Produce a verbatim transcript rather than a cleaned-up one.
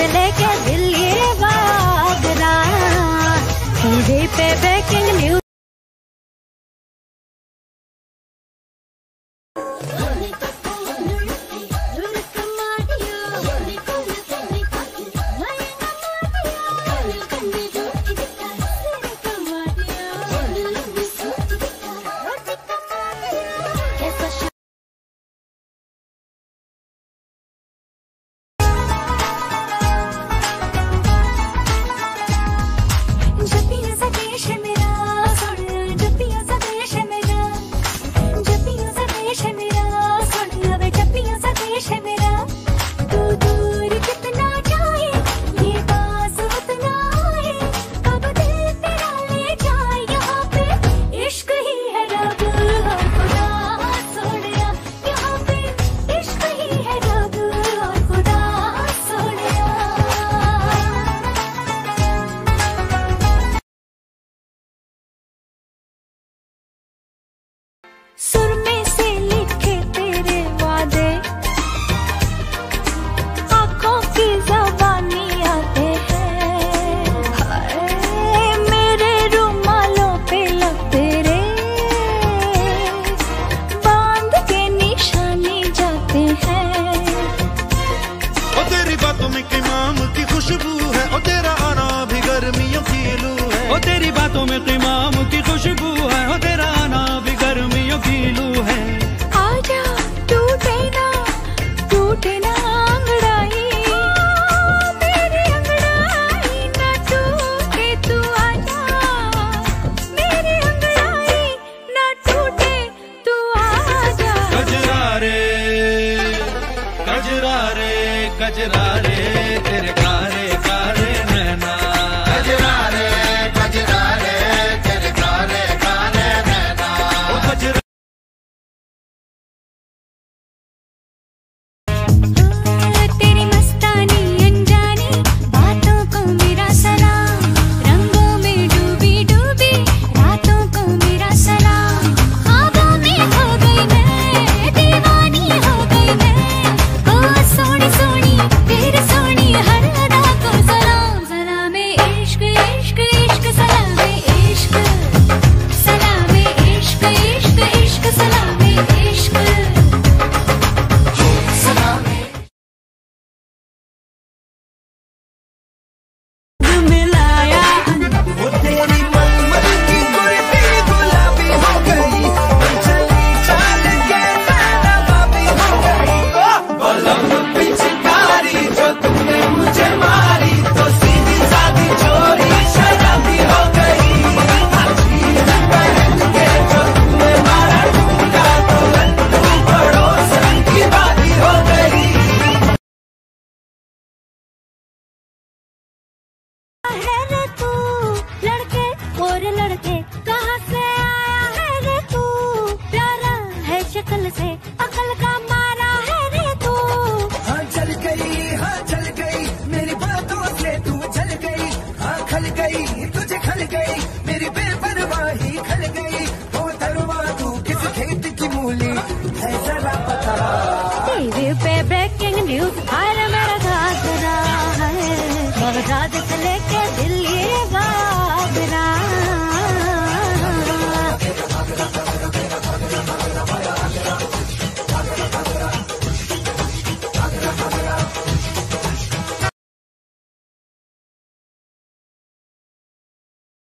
से लेके दिल्ली आगरा, टीवी पे ब्रेकिंग न्यूज। सुरमे से लिखे तेरे वादे, आँखों की ज़बानी आते हैं, मेरे रुमालों पे लब तेरे बांध के निशानी जाते हैं। ओ तेरी बातों में क़िमाम की खुशबू है, ओ तेरा आना भी गर्मियों की लू है। ओ तेरी बातों में क़िमाम की खुशबू है, ओ तेरा आना भी गर्मियों की लू है। आजा टूटे ना टूटे ना अंगड़ाई, मेरी अंगड़ाई ना टूटे, तू आजा मेरी अंगड़ाई ना टूटे, तू आजा। गजरा रे गजरा रे गजरा रे तेरे कारे कारे नैना, गजरा रे गजरा रे तेरे कारे कारे नैना। ओ गजरा तेरी मस्तानी अनजानी बातों को मेरा सलाम, रंगों में डूबी डूबी रातों को मेरा सलाम। ख्वाबों में खो गई मैं, दीवानी हो गई मैं, ओ सोनी सोनी तेरी सोनी हर अदा को सलाम। सलाम इश्क इश्क इश्क सलाम इश्क, सलाम इश्क इश्क इश्क सलाम इश्क, सलाम मिलाया। वो तेरी मलमल की कुर्ती गुलाबी हो गई, चली चाल के मैं नवाबी हो गई। बलम पिचकारी जो तुमने मुझे मारी, तो सीधी सादी चोरी शराबी हो गई। जीन पहन के जो तुमने मारा ठुमका, तो लड्डू पड़ोसन की बाती हो गई। है रे तू लड़के और लड़के कहाँ से आया है रे तू, प्यारा है शक्ल से अकल का मारा है रे तू। हाँ चल गई हाँ चल गई मेरी बातों से तू चल गई, हाँ खल गई तुझे खल गई मेरी बेपरवाही खल गई। हो दरवा तू किस खेत की मूली है जरा पता। टीवी पे ब्रेकिंग न्यूज हर मेरा घाघरा है, बगदाद से लेके